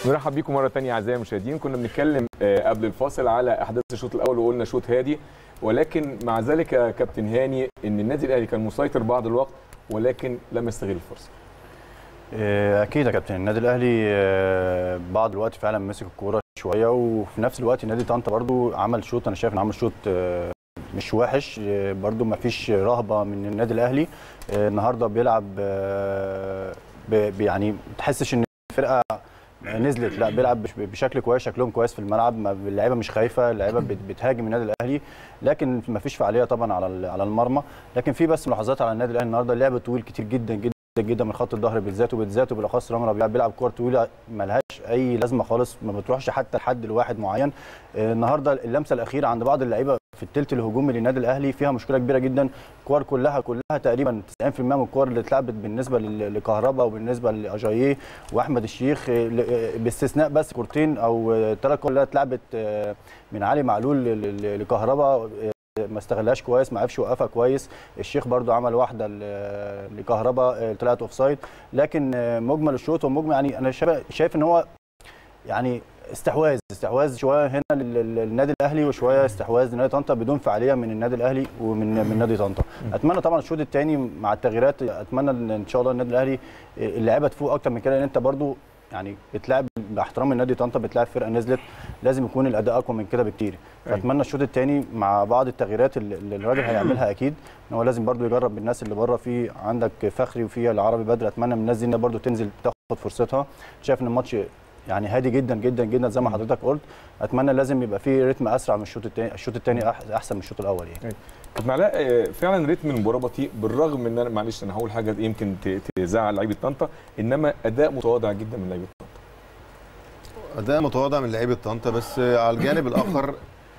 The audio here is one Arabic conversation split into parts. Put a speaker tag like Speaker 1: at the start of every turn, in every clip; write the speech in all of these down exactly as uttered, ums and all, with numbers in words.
Speaker 1: نرحب بيكم مره ثانيه اعزائي المشاهدين. كنا بنتكلم قبل الفاصل على احداث الشوط الاول وقلنا شوط هادي، ولكن مع ذلك يا كابتن هاني ان النادي الاهلي كان مسيطر بعض الوقت ولكن لم يستغل الفرصه.
Speaker 2: اكيد يا كابتن، النادي الاهلي بعض الوقت فعلا مسك الكوره شويه، وفي نفس الوقت نادي طنطا برضو عمل شوط، انا شايف ان عمل شوط مش وحش برضو، ما فيش رهبه من النادي الاهلي. النهارده بيلعب يعني ما تحسش ان الفرقه نزلت، لا بيلعب بشكل كويس، شكلهم كويس في الملعب، اللعيبه مش خايفه، اللعيبه بتهاجم النادي الاهلي، لكن ما فيش فعاليه طبعا على على المرمى. لكن في بس ملاحظات على النادي الاهلي النهارده، اللعب طويل كتير جدا جدا جدا من خط الظهر بالذات، وبالذات وبالاخص رامي ربيعه بيلعب كور طويله مالهاش اي لازمه خالص، ما بتروحش حتى لحد لواحد معين. النهارده اللمسه الاخيره عند بعض اللعيبه في الثلث الهجومي للنادي الاهلي فيها مشكله كبيره جدا. الكور كلها كلها تقريبا تسعين في المية من الكور اللي اتلعبت بالنسبه لكهربا وبالنسبه لاجاييه واحمد الشيخ، باستثناء بس كورتين او ثلاث كور اللي اتلعبت من علي معلول لكهربا ما استغلهاش كويس، ما عرفش يوقفها كويس. الشيخ برضو عمل واحده لكهربا طلعت اوف سايد، لكن مجمل الشوط ومجمل يعني انا شايف ان هو يعني استحواذ استحواذ شويه هنا للنادي الاهلي وشويه استحواذ لنادي طنطا بدون فعاليه من النادي الاهلي ومن من نادي طنطا. اتمنى طبعا الشوط الثاني مع التغييرات، اتمنى ان شاء الله النادي الاهلي اللعيبه تفوق اكتر من كده، لان انت برضو يعني بتلعب باحترام النادي طنطا، بتلعب فرقه نزلت، لازم يكون الاداء اقوى من كده بكتير. فاتمنى الشوط الثاني مع بعض التغييرات اللي الراجل هيعملها اكيد، ان هو لازم برضو يجرب بالناس اللي بره، في عندك فخري وفي العربي بدر، اتمنى من الناس دي برضو تنزل تاخد فرصتها. شايف ان الماتش يعني هادي جدا جدا جدا زي ما حضرتك قلت، اتمنى لازم يبقى في رتم اسرع من الشوط الثاني، الشوط الثاني احسن من الشوط الاول يعني.
Speaker 1: كابتن علاء فعلا رتم المباراه بطيء، بالرغم ان انا معلش انا هقول حاجه يمكن تزعل لعيبه طنطا، انما اداء متواضع جدا من لعيبه طنطا.
Speaker 3: اداء متواضع من لعيبه طنطا، بس على الجانب الاخر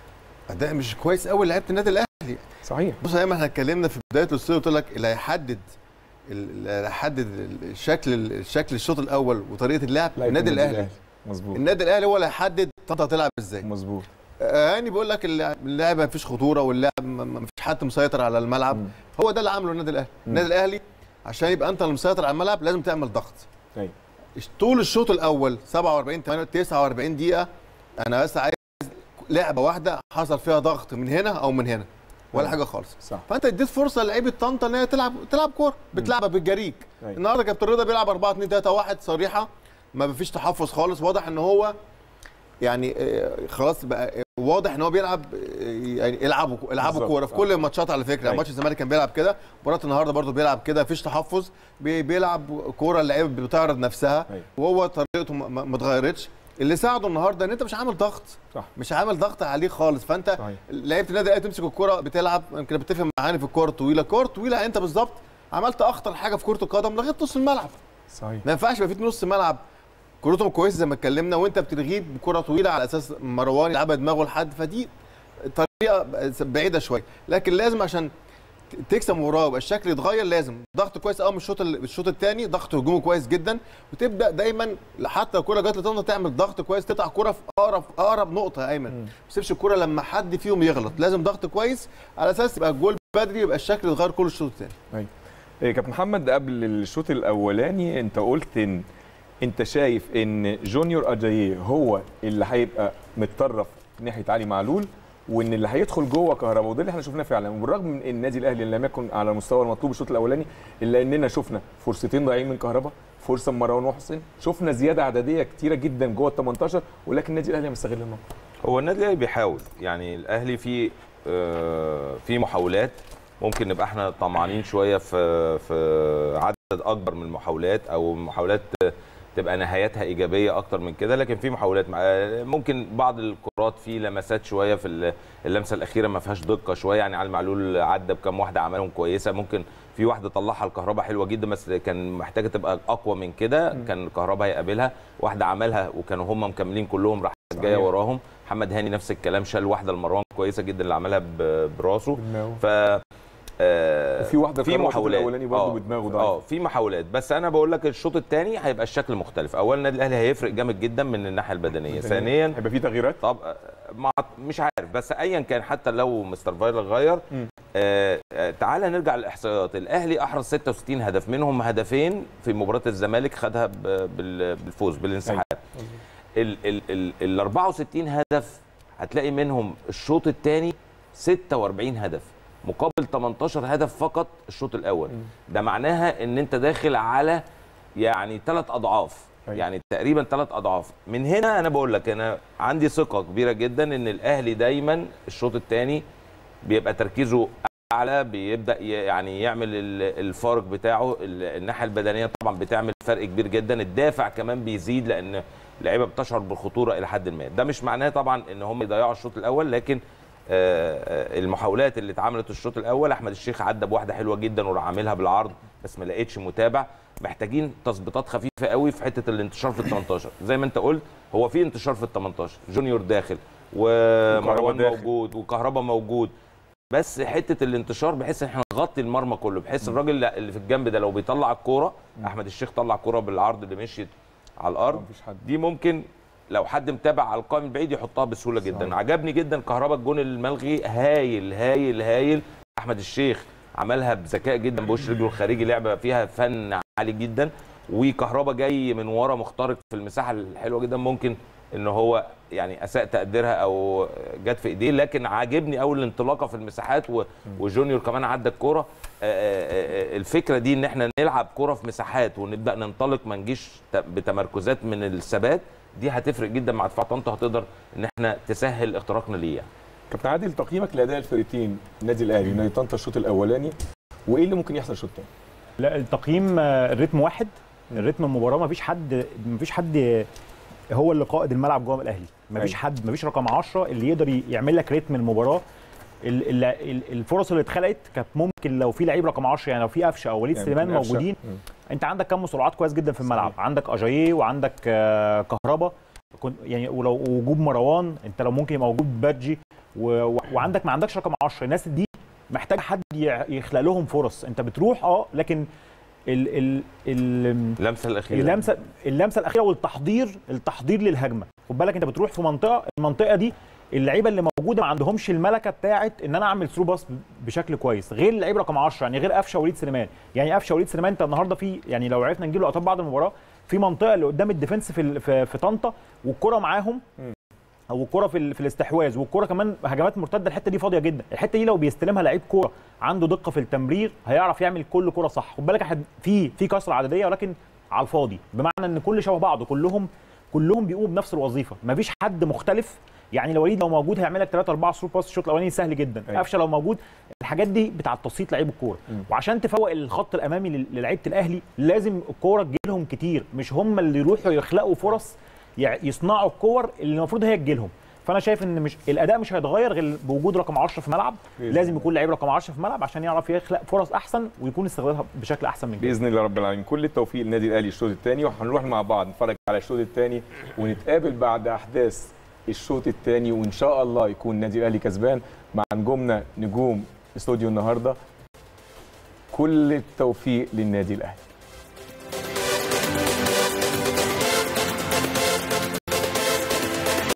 Speaker 3: اداء مش كويس قوي لعيبه النادي الاهلي.
Speaker 1: صحيح.
Speaker 3: بص زي ما احنا اتكلمنا في بدايه الاستوديو، قلت لك اللي هيحدد اللي هيحدد الشكل الشكل الشوط الاول وطريقه اللعب النادي الاهلي.
Speaker 1: مظبوط.
Speaker 3: النادي الاهلي هو اللي هيحدد طنطا هتلعب ازاي.
Speaker 1: مظبوط.
Speaker 3: يعني بيقول لك اللعب ما فيش خطوره واللعب ما فيش حد مسيطر على الملعب. مم. هو ده اللي عمله النادي الاهلي. مم. النادي الاهلي عشان يبقى انت اللي مسيطر على الملعب لازم تعمل ضغط.
Speaker 1: ايوه. طول
Speaker 3: الشوط الاول سبعة وأربعين تسعة وأربعين دقيقه انا بس عايز لعبه واحده حصل فيها ضغط من هنا او من هنا ولا حاجه خالص.
Speaker 1: صح.
Speaker 3: فانت اديت فرصه لعيبه طنطا ان هي تلعب تلعب كوره، بتلعبها بالجريك. النهارده كابتن رضا بيلعب أربعة اتنين تلاتة واحد صريحه، ما فيش تحفظ خالص، واضح ان هو يعني خلاص بقى واضح ان هو بيلعب يعني العبوا العبوا كوره في كل الماتشات على فكره. ماتش الزمالك كان بيلعب كده، مباراه النهارده برده بيلعب كده، مفيش تحفظ، بيلعب كوره، اللعيبه بتعرض نفسها وهو طريقته ما اتغيرتش. اللي ساعده النهارده ان انت مش عامل ضغط. صح. مش عامل ضغط عليه خالص، فانت لعيبه النادي الاهلي تمسك الكوره بتلعب. يمكن بتفهم معاني في الكوره الطويله، الكوره الطويله انت بالظبط عملت اخطر حاجه في كره القدم، لغيت نص الملعب. صحيح. ما ينفعش يبقى في نص ملعب كورتهم كويسه زي ما اتكلمنا وانت بتلغيه بكره طويله على اساس مروان يلعبها دماغه لحد، فدي طريقه بعيده شويه. لكن لازم عشان تكسب مباراه ويبقى الشكل يتغير لازم ضغط كويس قوي من الشوط الشوط الثاني، ضغط هجومي كويس جدا، وتبدا دايما حتى الكوره جت لطنطا تعمل ضغط كويس، تقطع كوره في اقرب اقرب نقطه يا ايمن، ما تسيبش الكوره لما حد فيهم يغلط، لازم ضغط كويس على اساس يبقى الجول بدري، يبقى الشكل يتغير كل الشوط الثاني.
Speaker 1: ايوه. إيه كابتن محمد، قبل الشوط الاولاني انت قلت ان انت شايف ان جونيور اجاييه هو اللي هيبقى متطرف ناحيه علي معلول، وان اللي هيدخل جوه كهربا، وده اللي احنا شفناه فعلا. وبالرغم من ان النادي الاهلي لم يكن على المستوى المطلوب الشوط الاولاني، الا اننا شفنا فرصتين ضايعين من كهربا، فرصه من مروان محسن، شفنا زياده عدديه كتيره جدا جوه ال تمنتاشر، ولكن النادي الاهلي مستغل الموقف.
Speaker 4: هو النادي الاهلي بيحاول، يعني الاهلي في آه في محاولات، ممكن نبقى احنا طمعانين شويه في في عدد اكبر من المحاولات، او محاولات تبقى نهايتها ايجابيه اكتر من كده، لكن في محاولات ممكن بعض الكرات في لمسات شويه في اللمسه الاخيره ما فيهاش دقه شويه، يعني علي معلول عدى بكام واحده عملهم كويسه، ممكن في واحده طلعها الكهرباء حلوه جدا، بس كان محتاجه تبقى اقوى من كده، كان الكهرباء هيقابلها، واحده عملها وكانوا هم مكملين كلهم راح جايه وراهم. محمد هاني نفس الكلام، شال واحده لمروان كويسه جدا اللي عملها براسه. ف
Speaker 1: آه وفي واحده
Speaker 4: في محاولات
Speaker 1: الاولاني برضه بدماغه ضايع.
Speaker 4: اه في محاولات، بس انا بقول لك الشوط الثاني هيبقى الشكل مختلف. اولا النادي الاهلي هيفرق جامد جدا من الناحيه البدنيه، ثانيا
Speaker 1: هيبقى في تغييرات.
Speaker 4: طب مع مش عارف، بس ايا كان حتى لو مستر فايلر غير، آه تعال نرجع للاحصائيات. الاهلي احرز ستة وستين هدف، منهم هدفين في مباراه الزمالك خدها بالفوز بالانسحاب. ال ال ال ال أربعة وستين هدف هتلاقي منهم الشوط الثاني ستة وأربعين هدف مقابل تمنتاشر هدف فقط الشوط الاول. ده معناها ان انت داخل على يعني ثلاث اضعاف، يعني تقريبا ثلاث اضعاف. من هنا انا بقول لك انا عندي ثقه كبيره جدا ان الاهلي دايما الشوط الثاني بيبقى تركيزه اعلى، بيبدا يعني يعمل الفارق بتاعه. الناحيه البدنيه طبعا بتعمل فرق كبير جدا، الدافع كمان بيزيد لان اللعيبه بتشعر بالخطوره الى حد ما. ده مش معناه طبعا ان هم يضيعوا الشوط الاول، لكن المحاولات اللي اتعملت الشوط الاول احمد الشيخ عدى بواحده حلوه جدا وراح عاملها بالعرض بس ما لقيتش متابع. محتاجين تظبيطات خفيفه قوي في حته الانتشار في ال تمنتاشر. زي ما انت قلت هو في انتشار في ال تمنتاشر، جونيور داخل ومروان موجود وكهربا موجود، بس حته الانتشار بحيث ان احنا نغطي المرمى كله، بحيث الراجل اللي في الجنب ده لو بيطلع الكوره، احمد الشيخ طلع كوره بالعرض اللي مشيت على الارض دي ممكن لو حد متابع على القائم البعيد يحطها بسهوله جدا. صحيح. عجبني جدا كهربا الجون الملغي، هايل هايل هايل. احمد الشيخ عملها بذكاء جدا بوش رجله الخارجي، لعبه فيها فن عالي جدا، وكهربا جاي من ورا مخترق في المساحه الحلوه جدا، ممكن ان هو يعني اساء تقديرها او جت في ايديه، لكن عاجبني قوي الانطلاقه في المساحات وجونيور كمان عدى الكوره. الفكره دي ان احنا نلعب كوره في مساحات ونبدا ننطلق، ما نجيش بتمركزات من الثبات، دي هتفرق جدا مع دفاع طنطا، هتقدر ان احنا تسهل اختراقنا ليه. يعني
Speaker 1: كابتن عادل، تقييمك لاداء الفريقين النادي الاهلي ونادي طنطا الشوط الاولاني، وايه اللي ممكن يحصل الشوط الثاني؟
Speaker 5: لا التقييم الريتم واحد، الريتم المباراه ما فيش حد ما فيش حد هو اللي قائد الملعب جوه الاهلي، ما فيش حد، ما فيش رقم عشرة اللي يقدر يعمل لك ريتم المباراه. الفرص اللي اتخلقت كانت ممكن لو في لعيب رقم عشرة، يعني لو في قفشه او وليد يعني سليمان موجودين، انت عندك كم سرعات كويس جدا في الملعب. صحيح. عندك اجاييه وعندك كهربا، يعني ولو وجود مروان، انت لو ممكن يبقى موجود بادجي، وعندك ما عندكش رقم عشرة. الناس دي محتاج حد يخلق لهم فرص. انت بتروح اه لكن ال ال ال
Speaker 4: اللمسه الاخيره
Speaker 5: اللمسه اللمسه الاخيره والتحضير التحضير للهجمه. خد بالك انت بتروح في منطقه، المنطقه دي اللعيبه اللي موجوده ما عندهمش الملكه بتاعه ان انا اعمل ثرو باص بشكل كويس، غير اللعيب رقم عشرة، يعني غير قفشه ووليد سليمان. يعني قفشه ووليد سليمان انت النهارده في، يعني لو عرفنا نجيب لقطات بعد المباراه في منطقه اللي قدام الديفنس في في, في طنطا، والكره معاهم او الكره في, في الاستحواذ، والكره كمان هجمات مرتده، الحته دي فاضيه جدا. الحته دي لو بيستلمها لعيب كوره عنده دقه في التمرير هيعرف يعمل كل كره صح. خد بالك احنا في في كسره عدديه ولكن على الفاضي، بمعنى ان كل شبه بعض، كلهم كلهم بيقوموا بنفس الوظيفه، مفيش حد مختلف. يعني لو وليد لو موجود هيعمل لك ثلاثة أربعة ثرو باس الشوط الاولاني سهل جدا. قفشه لو موجود، الحاجات دي بتاعه تصفيط لعيب الكوره. وعشان تفوق الخط الامامي للعيبه الاهلي لازم الكوره تجي لهم كتير، مش هم اللي يروحوا يخلقوا فرص يصنعوا الكور اللي المفروض هي تجي لهم. فانا شايف ان مش الاداء مش هيتغير غير بوجود رقم عشرة في الملعب. لازم يكون لعيب رقم عشرة في الملعب عشان يعرف يخلق فرص احسن ويكون استغلالها بشكل احسن من كده
Speaker 1: باذن الله رب العالمين. كل التوفيق للنادي الاهلي الشوط الثاني، وهنروح مع بعض نتفرج على الشوط الثاني ونتقابل بعد احداث الشوط الثاني، وان شاء الله يكون النادي الاهلي كسبان مع نجومنا نجوم استوديو النهارده. كل التوفيق للنادي الاهلي.